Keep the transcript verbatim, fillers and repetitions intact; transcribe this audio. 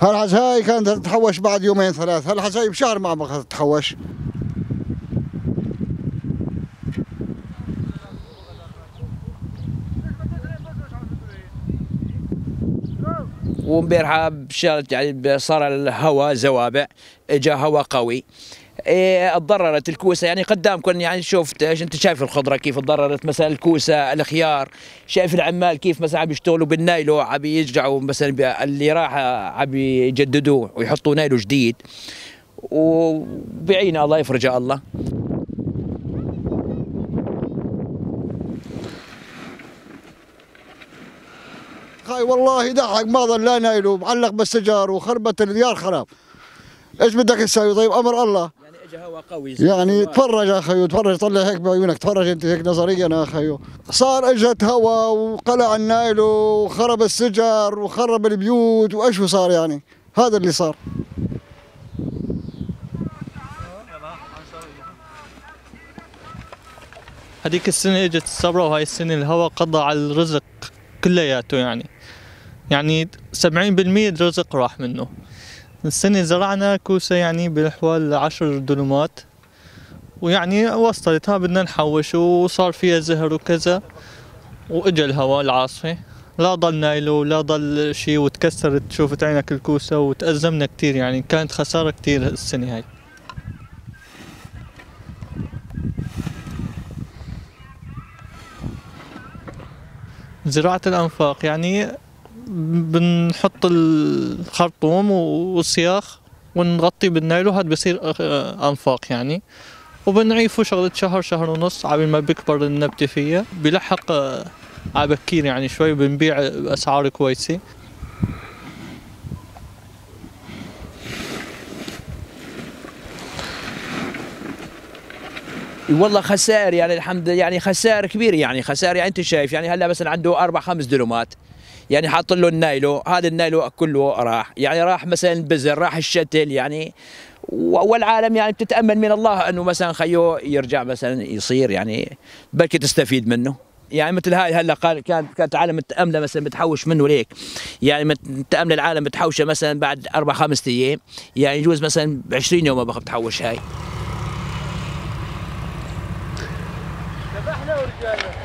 هالحساي كانت تتحوش بعد يومين ثلاث، هالحساي بشهر ما عم تتحوش. وامبارحه بشغلت يعني صار الهواء زوابع، اجى هواء قوي، إيه تضررت الكوسه يعني قدامكم، يعني شفت ايش انت شايف الخضره كيف تضررت، مثلا الكوسه الخيار، شايف العمال كيف مثلا عم يشتغلوا بالنايلو، عم يرجعوا مثلا اللي راح عم يجددوه ويحطوا نايلو جديد، وبعينا الله يفرجها الله. خاي والله يضحك، ما ظل لا نايلو معلق بالسجار وخربت الديار خراب. ايش بدك تسوي؟ طيب امر الله. يعني اجى هواء قوي يعني تفرج يا خيو، تفرج، طلع هيك بعيونك، تفرج انت هيك نظريا يا خيو. صار اجت هواء وقلع النايلو وخرب السجر وخرب البيوت، وايش صار يعني؟ هذا اللي صار. هذيك السنة اجت الثورة، وهاي السنة الهواء قضى على الرزق كلياته، يعني يعني سبعين بالمية الرزق راح منه. السنة زرعنا كوسة يعني بحوال عشر دلمات، ويعني وصلتها بدنا نحوش، وصار فيها زهر وكذا، واجا الهواء العاصفة، لا ضل نايلو لا ضل شيء، وتكسرت، شوفت عينك الكوسة، وتأزمنا كتير، يعني كانت خسارة كتير السنة هاي. زراعة الأنفاق يعني بنحط الخرطوم والسياخ ونغطي بالنايلو، هاد بصير أنفاق يعني، وبنعيفه شغلة شهر شهر ونص عبال ما بيكبر النبتة فيها، بيلحق عبكير يعني شوي، بنبيع بأسعار كويسة. والله خسائر يعني الحمد، يعني خسائر كبيره، يعني خسائر، يعني انت شايف يعني هلا مثلا عنده اربع خمس دلومات، يعني حاط له النايلو، هذا النايلو كله راح، يعني راح مثلا البزر، راح الشتل يعني، والعالم يعني بتتامل من الله انه مثلا خيو يرجع مثلا يصير، يعني بلكي تستفيد منه. يعني مثل هاي هلا قال كانت كانت العالم متامله مثلا بتحوش منه ليك، يعني متامله العالم بتحوشه مثلا بعد اربع خمس ايام، يعني يجوز مثلا ب عشرين يوم ما بقى بتحوش هاي. ذبحنا ورجعنا.